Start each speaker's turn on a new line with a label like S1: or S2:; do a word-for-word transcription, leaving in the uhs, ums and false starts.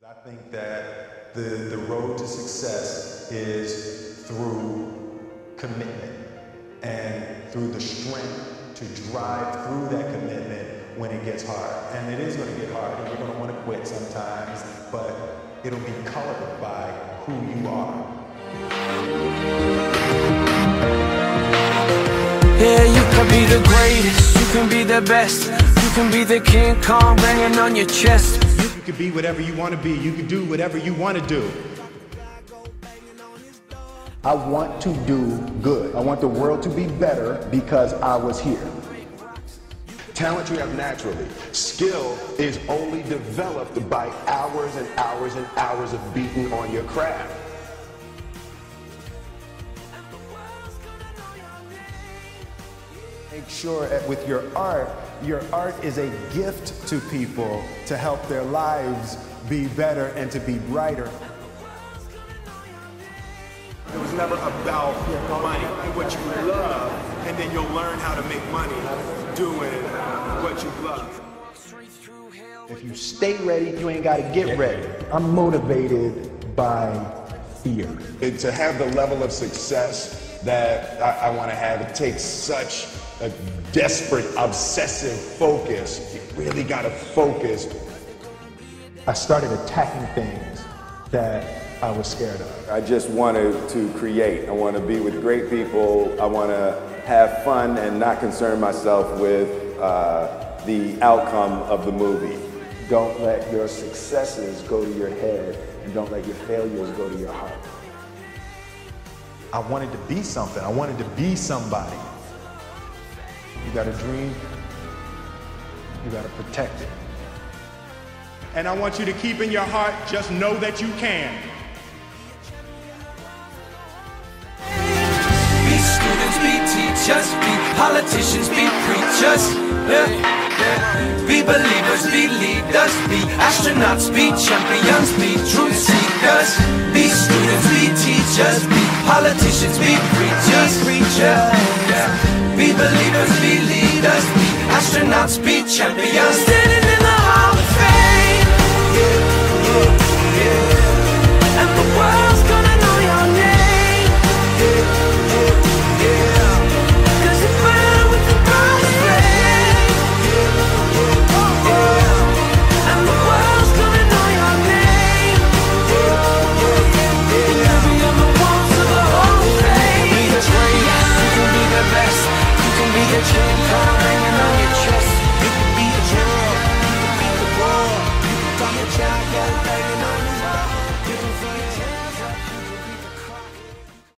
S1: I think that the, the road to success is through commitment and through the strength to drive through that commitment when it gets hard. And it is going to get hard, and you're going to want to quit sometimes, but it'll be colored by who you are.
S2: Yeah, you can be the greatest, you can be the best, you can be the King Kong banging on your chest.
S1: You can be whatever you want to be, you can do whatever you want to do.
S3: I want to do good. I want the world to be better because I was here.
S4: Talent you have naturally. Skill is only developed by hours and hours and hours of beating on your craft.
S3: Make sure that with your art, your art is a gift to people to help their lives be better and to be brighter.
S5: It was never about money and what you love, and then you'll learn how to make money doing what you love.
S3: If you stay ready, you ain't got to get ready. I'm motivated by fear.
S4: And to have the level of success that I, I want to have, it takes such a desperate, obsessive focus. You really got to focus.
S3: I started attacking things that I was scared of.
S6: I just wanted to create. I want to be with great people. I want to have fun and not concern myself with uh, the outcome of the movie.
S3: Don't let your successes go to your head, and don't let your failures go to your heart.
S1: I wanted to be something. I wanted to be somebody. You got a dream, you got to protect it.
S5: And I want you to keep in your heart, just know that you can.
S2: Be students, be teachers, be politicians, be preachers. Yeah, yeah. Be believers, be leaders, be astronauts, be champions, be truth seekers. Be students, be teachers, be politicians, be preachers, preachers. Yeah. Be believers, be leaders, be astronauts, be champions.